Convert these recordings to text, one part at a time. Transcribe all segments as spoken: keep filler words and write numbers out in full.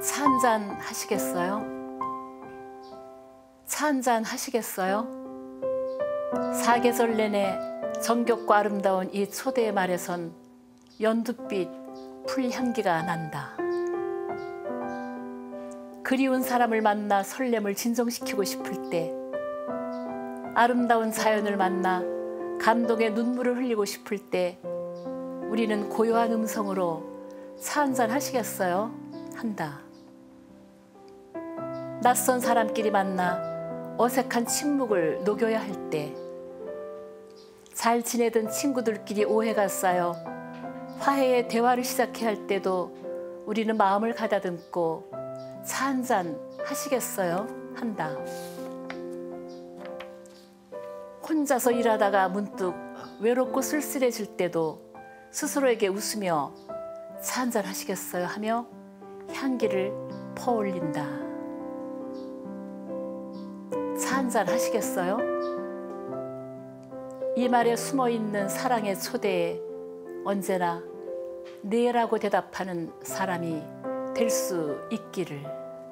차 한잔 하시겠어요? 차 한잔 하시겠어요? 사계절 내내 정겹고 아름다운 이 초대의 말에선 연두빛 풀향기가 난다. 그리운 사람을 만나 설렘을 진정시키고 싶을 때, 아름다운 자연을 만나 감동의 눈물을 흘리고 싶을 때 우리는 고요한 음성으로 차 한잔 하시겠어요? 한다. 낯선 사람끼리 만나 어색한 침묵을 녹여야 할 때, 잘 지내던 친구들끼리 오해가 쌓여 화해의 대화를 시작해야 할 때도 우리는 마음을 가다듬고 차 한잔 하시겠어요? 한다. 혼자서 일하다가 문득 외롭고 쓸쓸해질 때도 스스로에게 웃으며 차 한잔 하시겠어요? 하며 향기를 퍼올린다. 차 한잔 하시겠어요? 이 말에 숨어있는 사랑의 초대에 언제나 네라고 대답하는 사람이 될 수 있기를.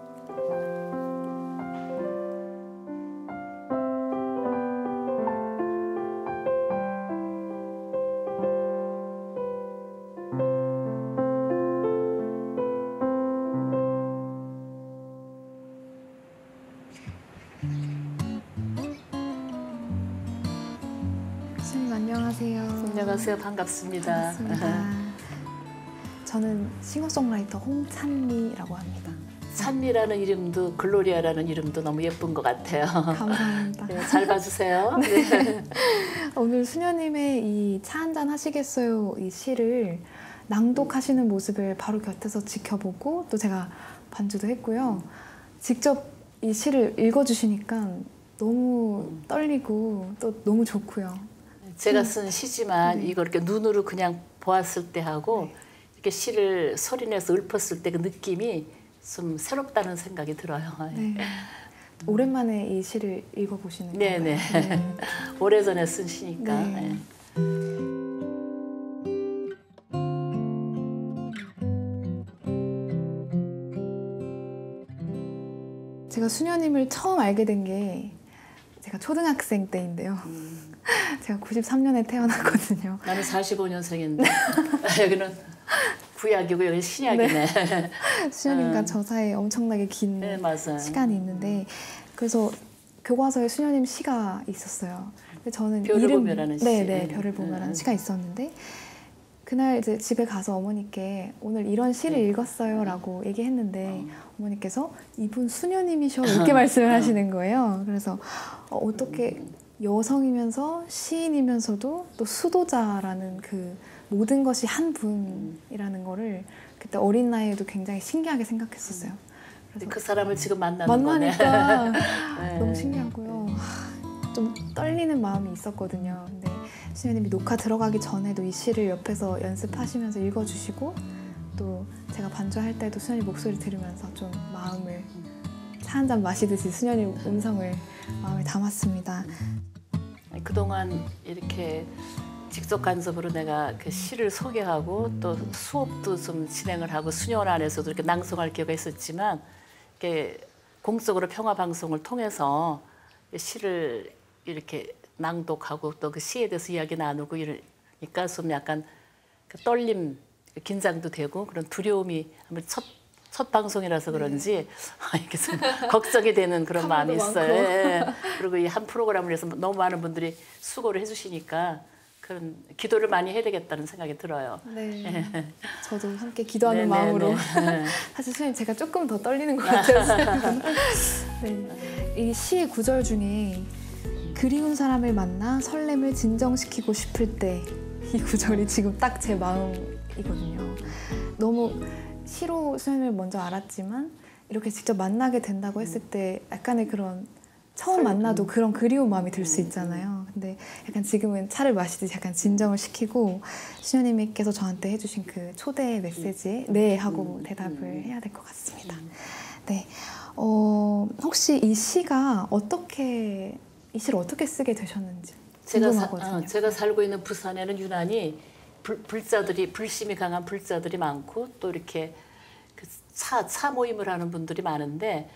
선생님 안녕하세요. 안녕하세요. 반갑습니다. 반갑습니다. 저는 싱어송라이터 홍찬미라고 합니다. 찬미라는 이름도 글로리아라는 이름도 너무 예쁜 것 같아요. 감사합니다. 네, 잘 봐주세요. 네. 오늘 수녀님의 이 차 한잔 하시겠어요 이 시를 낭독하시는 모습을 바로 곁에서 지켜보고 또 제가 반주도 했고요. 직접 이 시를 읽어주시니까 너무 떨리고 또 너무 좋고요. 제가 쓴 시지만 네. 이걸 이렇게 눈으로 그냥 보았을 때 하고 네. 이렇게 시를 소리내서 읊었을 때 그 느낌이 좀 새롭다는 생각이 들어요. 네. 오랜만에 이 시를 읽어보시는 거예요? 네네. 네. 오래전에 쓴 시니까. 네. 네. 제가 수녀님을 처음 알게 된 게 제가 초등학생 때인데요. 음. 제가 구십삼 년에 태어났거든요. 나는 사십오 년생인데 여기는 구약이고 여기 신약이네. 네. 수녀님과 음. 저 사이에 엄청나게 긴 네, 맞아요. 시간이 있는데 그래서 교과서에 수녀님 시가 있었어요. 근데 저는 별을 이름, 보며라는 시. 네네, 별을 보며라는 음. 시가 있었는데 그날 이제 집에 가서 어머니께 오늘 이런 시를 네. 읽었어요 라고 얘기했는데 어. 어머니께서 이분 수녀님이셔 이렇게 말씀을 하시는 거예요. 그래서 어, 어떻게 여성이면서 시인이면서도 또 수도자라는 그 모든 것이 한 분이라는 거를 그때 어린 나이에도 굉장히 신기하게 생각했었어요. 그래서 그 사람을 지금 만나는 만나니까 거네. 네. 너무 신기하고요. 하, 좀 떨리는 마음이 있었거든요. 근데 수녀님이 녹화 들어가기 전에도 이 시를 옆에서 연습하시면서 읽어주시고 또 제가 반주할 때도 수녀님 목소리 들으면서 좀 마음을 차 한잔 마시듯이 수녀님 음성을 마음에 담았습니다. 그동안 이렇게 직접 간섭으로 내가 그 시를 소개하고 또 수업도 좀 진행을 하고 수녀원 안에서도 이렇게 낭송할 기회가 있었지만 이렇게 공적으로 평화방송을 통해서 시를 이렇게 낭독하고 또 그 시에 대해서 이야기 나누고 이러니까 좀 약간 그 떨림, 긴장도 되고 그런 두려움이 아무래도 첫, 첫 방송이라서 그런지 네. 이렇게 좀 걱정이 되는 그런 마음이 있어요. 예. 그리고 이 한 프로그램을 해서 너무 많은 분들이 수고를 해주시니까 그런 기도를 많이 해야 되겠다는 생각이 들어요. 네, 저도 함께 기도하는 네네네. 마음으로 사실 수녀님 제가 조금 더 떨리는 것 같아요. 네. 이 시의 구절 중에 그리운 사람을 만나 설렘을 진정시키고 싶을 때 이 구절이 지금 딱 제 마음이거든요. 너무 시로 수녀님을 먼저 알았지만 이렇게 직접 만나게 된다고 했을 때 약간의 그런 처음 만나도 그런 그리운 마음이 들 수 있잖아요. 근데 약간 지금은 차를 마시듯이 약간 진정을 시키고 수녀님께서 저한테 해주신 그 초대 메시지에 네 하고 대답을 해야 될 것 같습니다. 네, 어, 혹시 이 시가 어떻게 이 시를 어떻게 쓰게 되셨는지 제가, 사, 궁금하거든요. 어, 제가 살고 있는 부산에는 유난히 불, 불자들이 불심이 강한 불자들이 많고 또 이렇게 그 차, 차 모임을 하는 분들이 많은데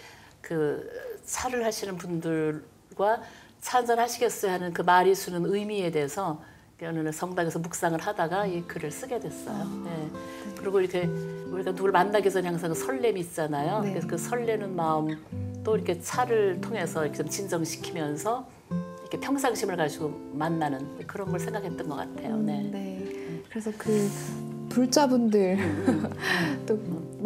그 차를 하시는 분들과 차 한잔 하시겠어요 하는 그 말이 주는 의미에 대해서 어느 날 성당에서 묵상을 하다가 이 글을 쓰게 됐어요. 네. 그리고 이렇게 우리가 누굴 만나기 전에 항상 그 설렘이 있잖아요. 네. 그래서 그 설레는 마음 또 이렇게 차를 통해서 이렇게 좀 진정시키면서 이렇게 평상심을 가지고 만나는 그런 걸 생각했던 것 같아요. 네. 음, 네. 그래서 그 불자분들 또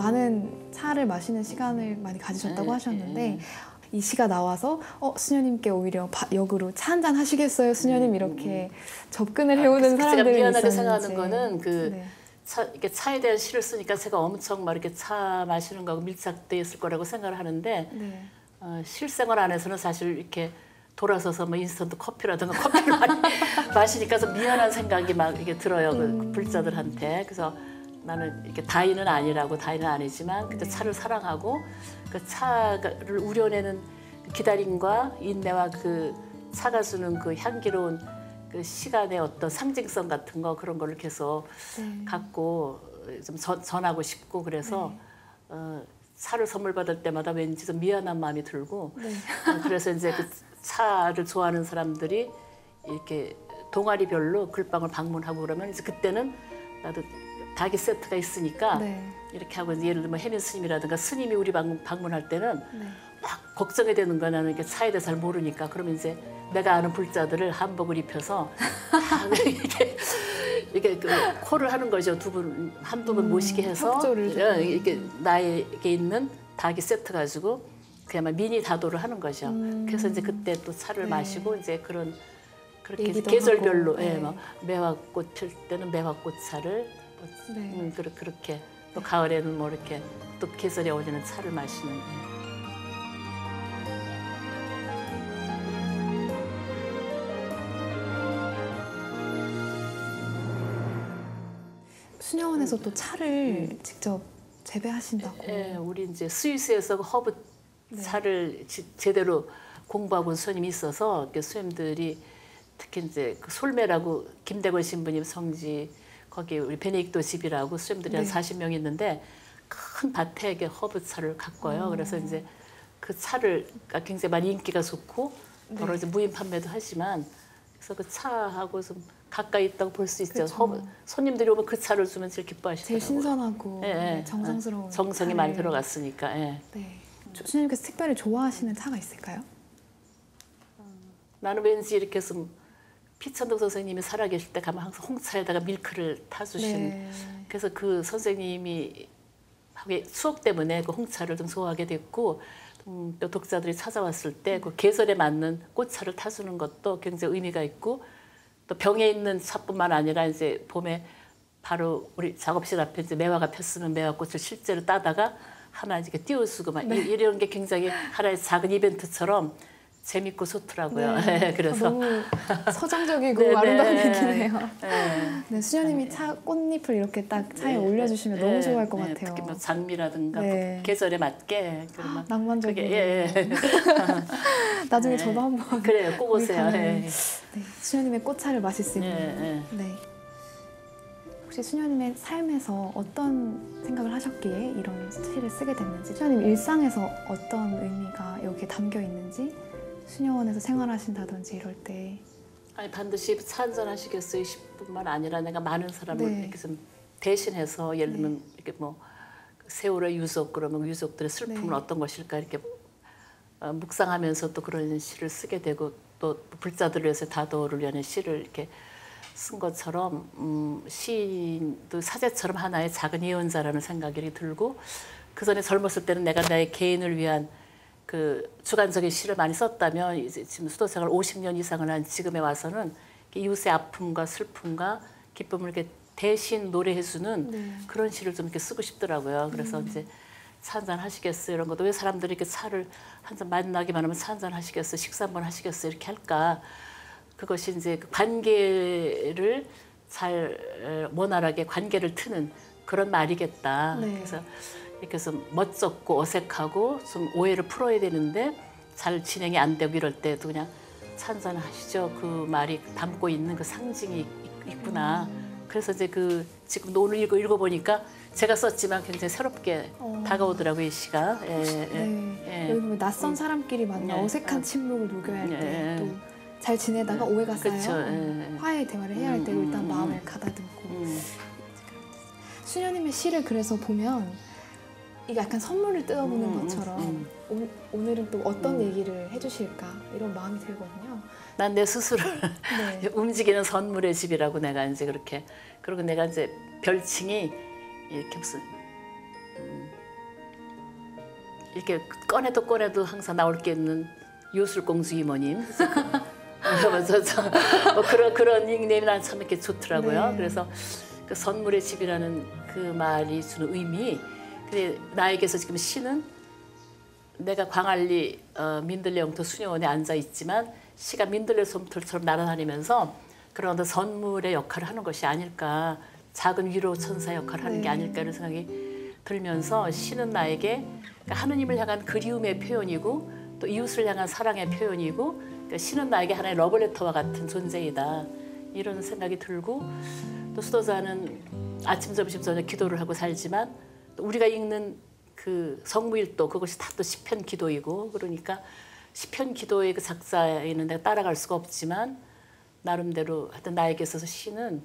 많은 차를 마시는 시간을 많이 가지셨다고 네, 하셨는데 네. 이 시가 나와서 어 수녀님께 오히려 바, 역으로 차 한잔 하시겠어요, 수녀님 이렇게 접근을 해오는 그래서 제가 사람들이 미안하게 있었는지. 생각하는 거는 그 네. 차, 이렇게 차에 대한 시를 쓰니까 제가 엄청 막 이렇게 차 마시는 거하고 밀착돼 있을 거라고 생각을 하는데 네. 어, 실생활 안에서는 사실 이렇게 돌아서서 뭐 인스턴트 커피라든가 커피를 많이 마시니까 좀 미안한 생각이 막 이게 들어요. 음. 그 불자들한테. 그래서 나는 이렇게 다인은 아니라고 다인은 아니지만 그때 네. 차를 사랑하고 그 차를 우려내는 기다림과 인내와 그 차가 주는 그 향기로운 그 시간의 어떤 상징성 같은 거 그런 거를 계속 네. 갖고 좀 전, 전하고 싶고 그래서 네. 어, 차를 선물 받을 때마다 왠지 좀 미안한 마음이 들고 네. 어, 그래서 이제 그 차를 좋아하는 사람들이 이렇게 동아리별로 글방을 방문하고 그러면 이제 그때는 나도 닭이 세트가 있으니까 네. 이렇게 하고 이제 예를 들면 혜민 스님이라든가 스님이 우리 방문, 방문할 때는 네. 막 걱정이 되는 거야. 나는 이게 차에 대해 잘 모르니까. 그러면 이제 내가 아는 불자들을 한복을 입혀서 다 이렇게 이게 그 콜을 하는 거죠. 두 분, 한두 분 음, 모시게 해서 협조를 좀. 예, 이렇게 나에게 있는 닭이 세트 가지고 그야말로 미니 다도를 하는 거죠. 음. 그래서 이제 그때 또 차를 네. 마시고 이제 그런 그렇게 얘기도 계절별로 하고, 예, 네. 뭐 매화꽃 필 때는 매화꽃 차를 뭐, 네. 음, 그렇- 그렇게 또 가을에는 뭐 이렇게 또 계절에 어울리는 차를 마시는. 예. 수녀원에서 또 차를 직접 재배하신다고. 예, 우리 이제 스위스에서 그 허브 네. 차를 지- 제대로 공부하고 온 스님이 있어서 그 스님들이 특히 이제 그 솔매라고 김대건 신부님 성지 거기 우리 베네딕토 집이라고 스님들이 한 네. 사십 명 있는데 큰 밭에 이렇게 허브 차를 가꿔요. 어. 그래서 이제 그 차를 굉장히 많이 인기가 좋고 네. 여러 이제 무인 판매도 하지만 그래서 그 차하고 좀 가까이 있다고 볼 수 있죠. 그쵸. 허브, 손님들이 오면 그 차를 주면 제일 기뻐하시더라고요. 제일 신선하고 예, 예. 네, 정성스러운 정성이 차를. 많이 들어갔으니까. 예. 네. 수녀님께서 특별히 좋아하시는 차가 있을까요? 나는 왠지 이렇게 좀 피천덕 선생님이 살아계실 때 가면 항상 홍차에다가 밀크를 타주신. 네. 그래서 그 선생님이 하게 추억 때문에 그 홍차를 좀 좋아하게 됐고 음, 또 독자들이 찾아왔을 때 그 계절에 맞는 꽃차를 타주는 것도 굉장히 의미가 있고 또 병에 있는 차뿐만 아니라 이제 봄에 바로 우리 작업실 앞에 이제 매화가 폈으면 매화꽃을 실제로 따다가 하나 이렇게 띄워주고 막 네. 이- 이런 게 굉장히 하나의 작은 이벤트처럼 재밌고 좋더라고요. 네. 그래서 너무 서정적이고 네, 아름다운 네. 얘기네요. 네. 네, 수녀님이 차 꽃잎을 이렇게 딱 차에 네, 올려주시면 네, 너무 네, 좋아할 것 네, 같아요. 특히 뭐 장미라든가 네. 뭐 계절에 맞게 그러면 낭만적이고. 그게 예, 예. 나중에 네. 저도 한번 그래요. 꼭 거기 오세요. 가면, 예. 네, 수녀님의 꽃차를 마실 수 예, 있는. 예. 네. 혹시 수녀님의 삶에서 어떤 생각을 하셨기에 이런 시를 쓰게 됐는지, 수녀님 일상에서 어떤 의미가 여기에 담겨 있는지, 수녀원에서 생활하신다든지 이럴 때. 아니 반드시 차 한잔 하시겠어요 십분만 아니라 내가 많은 사람을 네. 이렇게 좀 대신해서 예를 들면 네. 이렇게 뭐 세월의 유속 그러면 유족들의 슬픔은 네. 어떤 것일까 이렇게 어, 묵상하면서 또 그런 시를 쓰게 되고 또 불자들을 위해서 다도를 위한 시를 이렇게 쓴 것처럼 음, 시인도 사제처럼 하나의 작은 예언자라는 생각이 들고 그 전에 젊었을 때는 내가 나의 개인을 위한 그 주관적인 시를 많이 썼다면 이제 지금 수도생활 오십 년 이상을 한 지금에 와서는 이웃의 아픔과 슬픔과 기쁨을 이렇게 대신 노래해주는 네. 그런 시를 좀 이렇게 쓰고 싶더라고요. 그래서 음. 이제 차 한잔 하시겠어요 이런 것도 왜 사람들이 이렇게 차를 한잔 만나기만 하면 차 한잔 하시겠어요 식사 한번 하시겠어요 이렇게 할까 그것이 이제 그 관계를 잘 원활하게 관계를 트는 그런 말이겠다. 네. 그래서 이렇게 좀 멋쩍고 어색하고 좀 오해를 풀어야 되는데 잘 진행이 안 되고 이럴 때도 그냥 차 한잔 하시죠. 그 말이 담고 있는 그 상징이 있- 있구나. 그래서 이제 그 지금 오늘 읽어 읽어보니까 제가 썼지만 굉장히 새롭게 어. 다가오더라고요, 이 시가. 예, 네. 예. 여기 보면 낯선 사람끼리 만나 예. 어색한 침묵을 녹여야 할 때 예. 또 잘 지내다가 오해가 쌓여 그쵸, 예. 화해의 대화를 해야 할 때 음, 일단 음, 마음을 음. 가다듬고 음. 수녀님의 시를 그래서 보면 이게 약간 선물을 뜯어보는 음, 것처럼 음, 오, 오늘은 또 어떤 음. 얘기를 해주실까 이런 마음이 들거든요. 난 내 스스로를 네. 움직이는 선물의 집이라고 내가 이제 그렇게 그리고 내가 이제 별칭이 이렇게 무슨 음, 이렇게 꺼내도 꺼내도 항상 나올 게 있는 요술공주 이모님. 그래서 저, 뭐 그런 그런 닉네임이 난 참 이렇게 좋더라고요. 네. 그래서 그 선물의 집이라는 그 말이 주는 의미. 근데 나에게서 지금 시는 내가 광안리 어, 민들레 영토 수녀원에 앉아 있지만 시가 민들레 솜털처럼 날아다니면서 그런 어떤 선물의 역할을 하는 것이 아닐까, 작은 위로 천사 역할을 하는 게 네. 아닐까 이런 생각이 들면서 시는 나에게 그러니까 하느님을 향한 그리움의 표현이고 또 이웃을 향한 사랑의 표현이고 그러니까 시는 나에게 하나의 러브레터와 같은 존재이다 이런 생각이 들고 또 수도자는 아침 점심 저녁 기도를 하고 살지만 또 우리가 읽는 그 성무일도 그것이 다 또 시편 기도이고 그러니까 시편 기도의 그 작사에는 내가 따라갈 수가 없지만 나름대로 하여튼 나에게 있어서 시는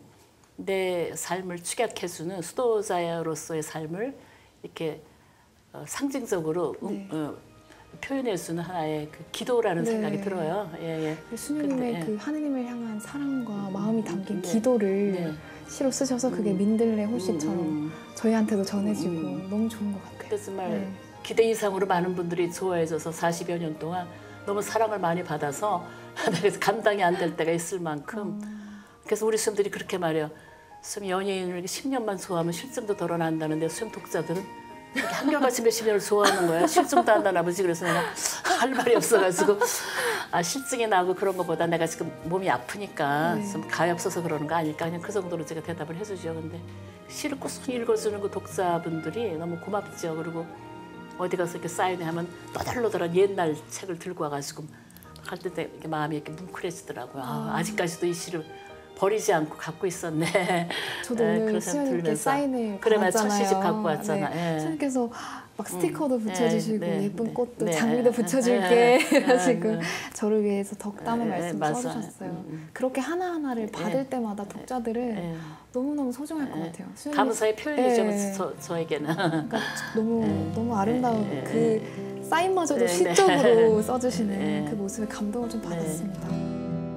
내 삶을 축약해주는 수도자로서의 삶을 이렇게 어, 상징적으로 음, 네. 어, 표현해주는 하나의 그 기도라는 네. 생각이 들어요. 예, 예. 그 수녀님의 근데, 예. 그 하느님을 향한 사랑과 마음이 담긴 네. 기도를 네. 시로 쓰셔서 그게 음. 민들레 호시처럼 음, 음. 저희한테도 전해지고 음. 너무 좋은 것 같아요. 그래서 정말 네. 기대 이상으로 많은 분들이 좋아해줘서 사십여 년 동안 너무 사랑을 많이 받아서 그래서 감당이 안 될 때가 있을 만큼 그래서 우리 수험들이 그렇게 말해요. 수험 연예인을 십 년만 좋아하면 실증도 덜어난다는데 수험 독자들은 이렇게 한결같이 몇십 년을 좋아하는 거야. 실증도 안 나나 보지. 그래서 내가 할 말이 없어가지고 아 실증이 나고 그런 것보다 내가 지금 몸이 아프니까 네. 좀 가엾어서 그러는 거 아닐까. 그냥 그 정도로 제가 대답을 해주죠. 근데 시를 꾸준히 읽어주는 그 독자분들이 너무 고맙죠. 그리고 어디 가서 이렇게 사인회 하면 너덜너덜한 옛날 책을 들고 와가지고 할 때 이렇게 마음이 이렇게 뭉클해지더라고요. 아, 아. 아직까지도 이 시를 버리지 않고 갖고 있었네. 저도 네, 오늘 그런 생각 수녀님께 들면서. 사인을 그래, 나 받았잖아요. 첫 시집 갖고 왔잖아. 네. 예. 수녀님께서 막 스티커도 음, 붙여주시고 네, 네, 예쁜 네, 꽃도 네, 장미도 네, 붙여줄게 네, 해가지고 네, 네. 저를 위해서 덕담의 네, 말씀 맞아요. 써주셨어요. 음, 음. 그렇게 하나하나를 네. 받을 때마다 독자들은 예. 너무너무 소중할 것 예. 같아요. 수녀님이 감사의 표현이죠, 네. 저, 저에게는. 그러니까 너무 네. 너무 아름다운 네, 네, 그 사인마저도 네, 네. 시적으로 써주시는 네. 그 모습에 감동을 좀 네. 받았습니다.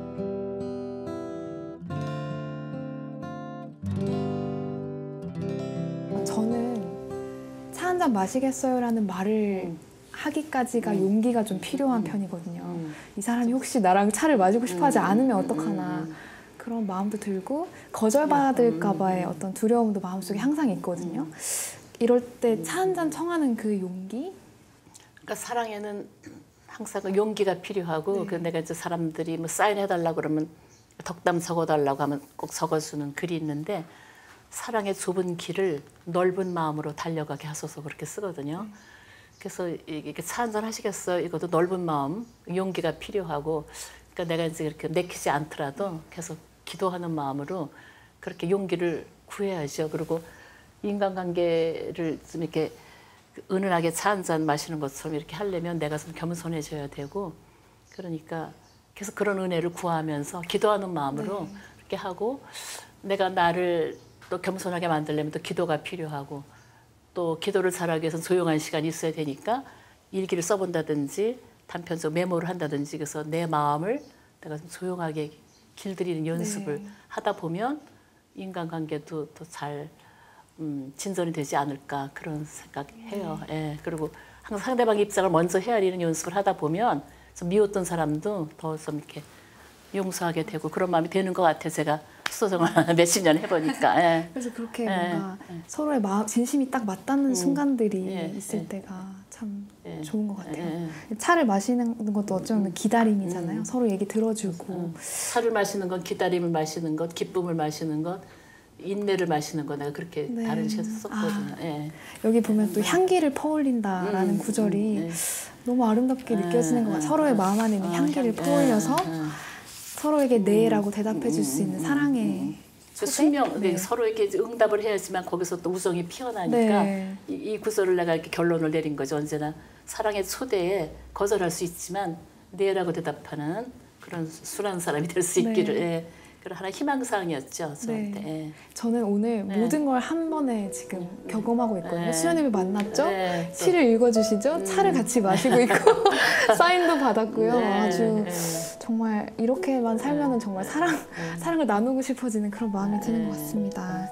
저는 차 한 잔 마시겠어요라는 말을 음. 하기까지가 음. 용기가 좀 필요한 음. 편이거든요. 음. 이 사람이 혹시 나랑 차를 마시고 싶어하지 음. 않으면 음. 어떡하나 음. 그런 마음도 들고 거절받을까 봐의 음. 어떤 두려움도 마음속에 항상 있거든요. 음. 이럴 때 차 한 잔 청하는 그 용기? 그러니까 사랑에는 항상 그 용기가 필요하고 네. 그 내가 이제 사람들이 뭐 사인해달라고 그러면 덕담 적어달라고 하면 꼭 적어주는 글이 있는데 사랑의 좁은 길을 넓은 마음으로 달려가게 하소서 그렇게 쓰거든요. 네. 그래서 이게 차 한잔 하시겠어요? 이것도 넓은 마음, 용기가 필요하고 그러니까 내가 이제 이렇게 내키지 않더라도 계속 기도하는 마음으로 그렇게 용기를 구해야죠. 그리고 인간관계를 좀 이렇게 은은하게 차 한잔 마시는 것처럼 이렇게 하려면 내가 좀 겸손해져야 되고 그러니까 계속 그런 은혜를 구하면서 기도하는 마음으로 네. 이렇게 하고 내가 나를 또 겸손하게 만들려면 또 기도가 필요하고 또 기도를 잘하기 위해서는 조용한 시간이 있어야 되니까 일기를 써본다든지 단편적 메모를 한다든지 그래서 내 마음을 내가 좀 조용하게 길들이는 연습을 네. 하다 보면 인간관계도 더 잘 음, 진전이 되지 않을까 그런 생각해요. 네. 예. 그리고 항상 상대방 입장을 먼저 헤아리는 연습을 하다 보면 좀 미웠던 사람도 더 좀 이렇게 용서하게 되고 그런 마음이 되는 것 같아요. 제가 수도정을 몇십 년 해보니까. 예. 그래서 그렇게 예, 뭔가 예. 서로의 마음, 진심이 딱 맞닿는 음, 순간들이 예, 있을 예. 때가 참 예. 좋은 것 같아요. 예, 예. 차를 마시는 것도 어쩌면 기다림이잖아요. 음. 서로 얘기 들어주고. 음. 차를 마시는 것, 기다림을 마시는 것, 기쁨을 마시는 것, 인내를 마시는 것 내가 그렇게 네. 다른 시에서 썼거든요. 아. 예. 여기 보면 또 향기를 퍼올린다라는 음, 구절이 음, 예. 너무 아름답게 느껴지는 것 음, 같아요. 서로의 음, 마음 안에 있는 음, 향기를 향- 퍼올려서 음, 음. 서로에게 네라고 대답해 줄 수 음, 있는 음, 사랑의 음, 그 수명 네. 서로 이렇게 응답을 해야지만 거기서 또 우정이 피어나니까 네. 이, 이 구절을 내가 이렇게 결론을 내린 거죠. 언제나 사랑의 초대에 거절할 수 있지만 네라고 대답하는 그런 순한 사람이 될 수 있기를 네. 예. 그런 하나의 희망사항이었죠. 저한테. 네. 예. 저는 오늘 네. 모든 걸 한 번에 지금 네. 경험하고 있거든요. 네. 수연님을 만났죠? 네, 또. 시를 읽어주시죠? 음. 차를 같이 마시고 있고 사인도 받았고요. 네, 아주 네. 정말 이렇게만 살면은 정말 사랑, 네. 사랑을 나누고 싶어지는 그런 마음이 드는 네. 것 같습니다.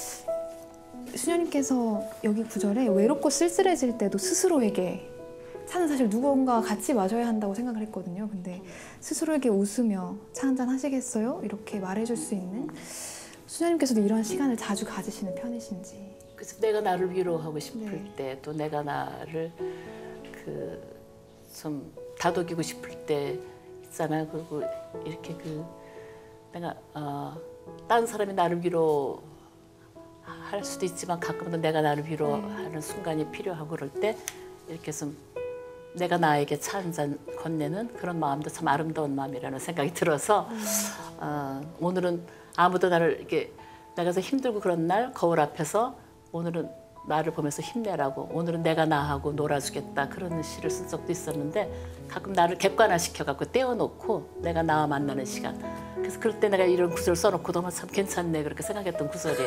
수녀님께서 여기 구절에 외롭고 쓸쓸해질 때도 스스로에게 차는 사실 누군가 같이 마셔야 한다고 생각을 했거든요. 근데 스스로에게 웃으며 차 한잔 하시겠어요? 이렇게 말해줄 수 있는 수녀님께서도 이런 시간을 자주 가지시는 편이신지. 그래서 내가 나를 위로하고 싶을 네. 때 또 내가 나를 그 좀 다독이고 싶을 때 있잖아요. 그리고 이렇게 그 내가 어, 다른 사람이 나를 위로 할 수도 있지만 가끔은 내가 나를 위로하는 네. 순간이 필요하고 그럴 때 이렇게 좀 내가 나에게 차 한 잔 건네는 그런 마음도 참 아름다운 마음이라는 생각이 들어서 음. 어, 오늘은 아무도 나를 이렇게 내가 서 힘들고 그런 날 거울 앞에서 오늘은 나를 보면서 힘내라고 오늘은 내가 나하고 놀아주겠다 그런 시를 쓴 적도 있었는데 가끔 나를 객관화시켜갖고 떼어놓고 내가 나와 만나는 시간 그래서 그럴 때 내가 이런 구절 써놓고 너무 참 괜찮네 그렇게 생각했던 구절이에요.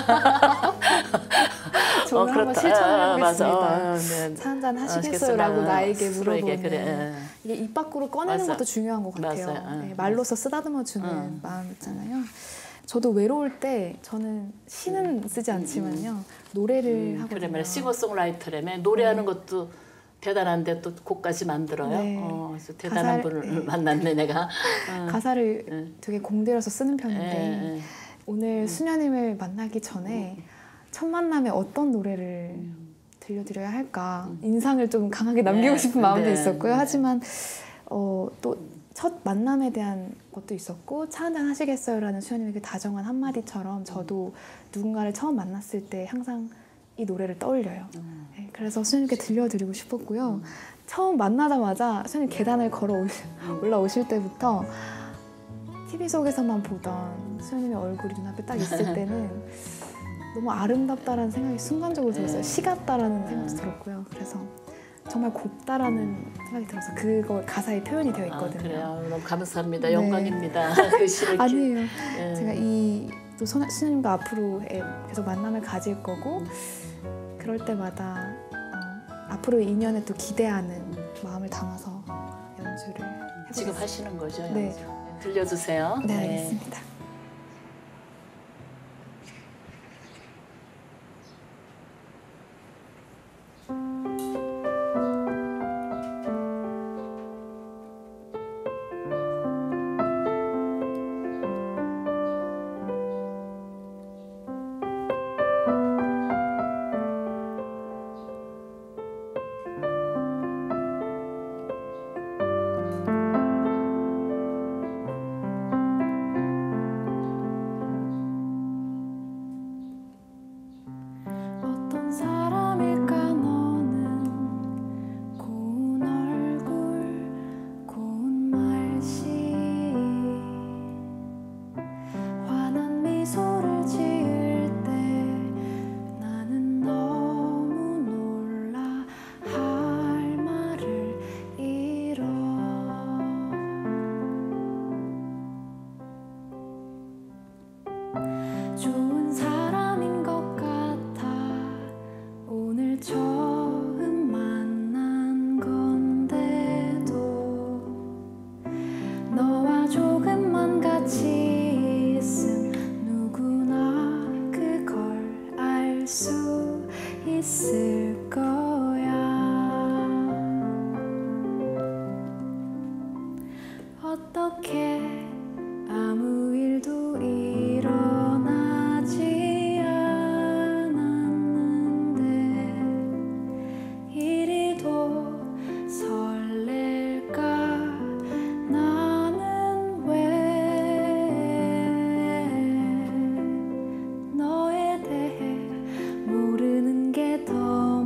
저는 한번 실천해보겠습니다. 어, 네. 차 한잔 어, 하시겠어요? 라고 하시겠어요? 나에게 스스로에게 물어보는 그래, 예. 이게 입 밖으로 꺼내는 맞아. 것도 중요한 것 같아요. 맞아요. 응. 네, 말로써 쓰다듬어주는 응. 마음 있잖아요. 저도 외로울 때 저는 시는 쓰지 않지만요. 노래를 음, 하거든요. 그래 말이야 싱어송라이터라며 노래하는 것도 대단한데 또 곡까지 만들어요. 네. 어, 그래서 대단한 가사를- 분을 네. 만났네 내가. 어. 가사를 네. 되게 공들여서 쓰는 예, 편인데 예. 오늘 수녀님을 만나기 전에 첫 만남에 어떤 노래를 들려드려야 할까 인상을 좀 강하게 남기고 네, 싶은 마음도 네, 있었고요. 네. 하지만 어, 또 첫 만남에 대한 것도 있었고 차 한잔 하시겠어요라는 수녀님의 그 다정한 한마디처럼 저도 누군가를 처음 만났을 때 항상 이 노래를 떠올려요. 음. 네, 그래서 수녀님께 들려드리고 싶었고요. 처음 만나자마자 수녀님 계단을 걸어 오시, 올라오실 때부터 티비 속에서만 보던 수녀님의 얼굴이 눈앞에 딱 있을 때는 너무 아름답다라는 생각이 순간적으로 들었어요. 네. 시 같다라는 생각도 들었고요. 그래서 정말 곱다라는 생각이 들어서 그거 가사에 표현이 되어 아, 있거든요. 그래요. 너무 감사합니다. 네. 영광입니다. 그 시를 이렇게. 아니에요. 예. 제가 이 또 수녀님과 앞으로 계속 만남을 가질 거고 그럴 때마다 어, 앞으로의 인연에 또 기대하는 마음을 담아서 연주를 해보겠습니다. 지금 하시는 거죠? 네. 연주? 들려주세요. 네, 알겠습니다. 어떤 사람일까 너는 고운 얼굴 고운 말씨 환한 미소를 지을 때 나는 너무 놀라 할 말을 잃어 좋은 사람인 것 같아 오늘 처음 만난 건데도 너와 조금만 같이 있음 누구나 그걸 알 수 있을 거야 어떻게 아무 일도 일어나지 않았는데 이리도 설렐까 나는 왜 너에 대해 모르는 게 더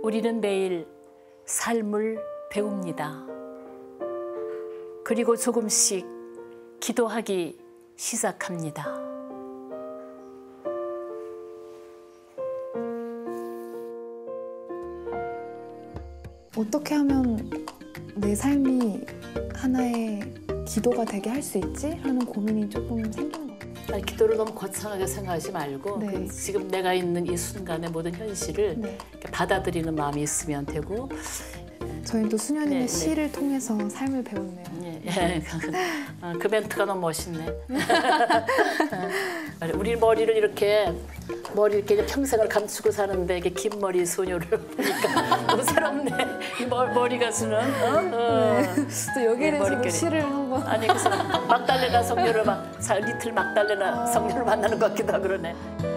우리는 매일 삶을 배웁니다. 그리고 조금씩 기도하기 시작합니다. 어떻게 하면 내 삶이 하나의 기도가 되게 할 수 있지? 하는 고민이 조금 생기는 것 같아요. 아니, 기도를 너무 거창하게 생각하지 말고 네. 그 지금 내가 있는 이 순간의 모든 현실을 네. 이렇게 받아들이는 마음이 있으면 되고. 저희도 수녀님의 네, 네. 시를 통해서 삶을 배웠네요. 예, 예. 어, 그 멘트가 너무 멋있네. 우리 머리를 이렇게 머리 이렇게 평생을 감추고 사는데 이게 긴 머리 소녀를 보니까 너무 새롭네. 이 머, 머리가 주는. 어? 어. 또 여기에 네, 대해서 머릿결이. 시를 한번. 아니 그래서 막달레나 성녀를 막 사- 리틀 막달레나 성녀를 만나는 것 같기도 하고 그러네.